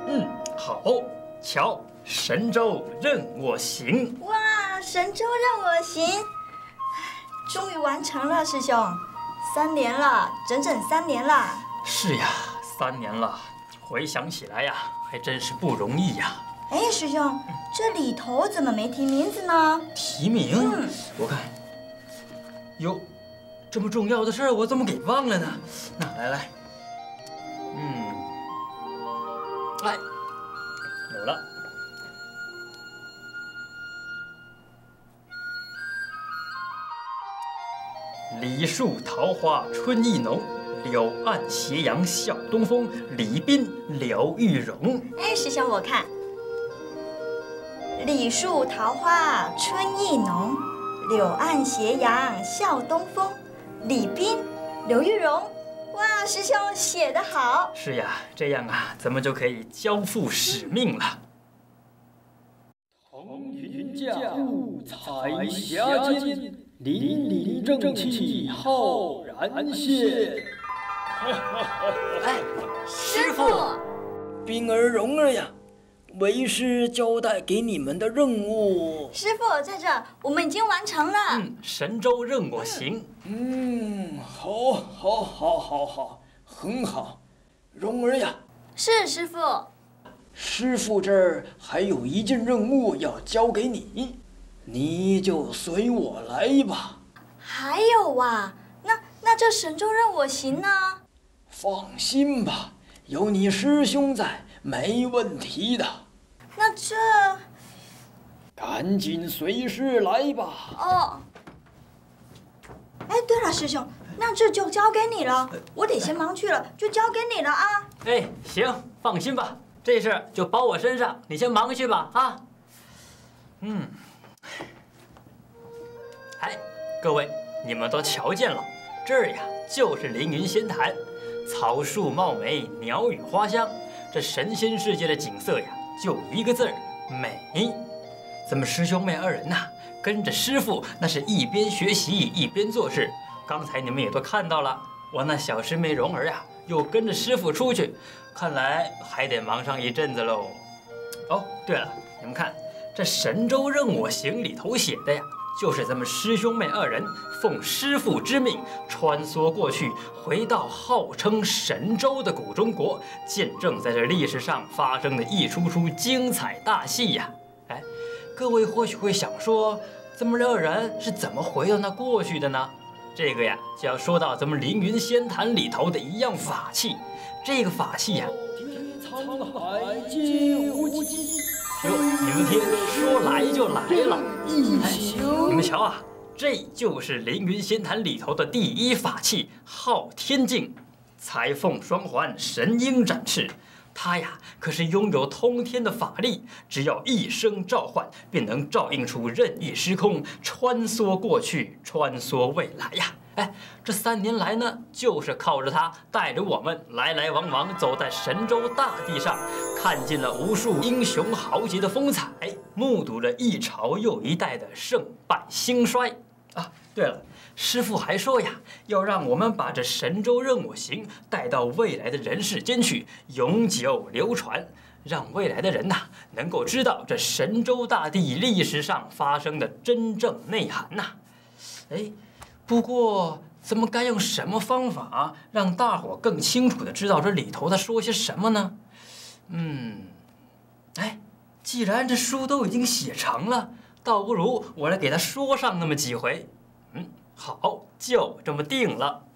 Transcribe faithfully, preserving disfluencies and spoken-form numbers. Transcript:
嗯，好，瞧，神州任我行。 哇，神州任我行，终于完成了，师兄。三年了，整整三年了。 是呀，三年了，回想起来呀，还真是不容易呀。 哎，师兄，这里头怎么没提名字呢？ 提名？嗯，我看，哟，这么重要的事儿，我怎么给忘了呢？那来来，嗯，哎，有了。李树桃花春意浓，柳暗斜阳笑东风。李斌、刘玉荣。 哎，师兄，我看。李树桃花春意浓，柳暗斜阳笑东风。李斌、刘玉荣。哇，师兄写得好。 是呀，这样啊，咱们就可以交付使命了。 腾云驾雾彩霞间，凛凛正气浩然现。 哎，师傅，冰儿、蓉儿呀，为师交代给你们的任务。 师傅在这，我们已经完成了。 嗯，神州任我行。 嗯，好，好，好，好，好，很好。蓉儿呀， 是师傅。 师傅这儿还有一件任务要交给你，你就随我来吧。 还有啊，那那这神州任我行呢？ 放心吧，有你师兄在，没问题的。 那这…… 赶紧随师来吧。 哦。哎，对了，师兄，那这就交给你了，我得先忙去了，就交给你了啊。 哎，行，放心吧。这事就包我身上，你先忙去吧啊。嗯，哎，各位，你们都瞧见了，这儿呀就是凌云仙坛，草树茂美，鸟语花香，这神仙世界的景色呀，就一个字儿美。咱们师兄妹二人呐、啊，跟着师傅，那是一边学习一边做事。刚才你们也都看到了，我那小师妹蓉儿呀、啊，又跟着师傅出去。看来还得忙上一阵子喽。哦，对了，你们看，这《神州任我行》里头写的呀，就是咱们师兄妹二人奉师父之命，穿梭过去，回到号称神州的古中国，见证在这历史上发生的一出出精彩大戏呀。哎，各位或许会想说，咱们二人是怎么回到那过去的呢？这个呀，就要说到咱们凌云仙坛里头的一样法器。这个法器呀、啊， 沧海皆无际。 哟，你们听，说来就来了。哎，你们瞧啊，这就是凌云仙坛里头的第一法器昊天镜，裁缝双环，神鹰展翅。它呀，可是拥有通天的法力，只要一声召唤，便能照应出任意时空，穿梭过去，穿梭未来呀。哎，这三年来呢，就是靠着它带着我们来来往往走在神州大地上，看尽了无数英雄豪杰的风采，目睹了一朝又一代的胜败兴衰啊。对了，师父还说呀，要让我们把这神州任我行带到未来的人世间去，永久流传，让未来的人呐、啊、能够知道这神州大地历史上发生的真正内涵呐、啊。哎。不过，咱们该用什么方法让大伙更清楚地知道这里头在说些什么呢？嗯，哎，既然这书都已经写成了，倒不如我来给他说上那么几回。嗯，好，就这么定了。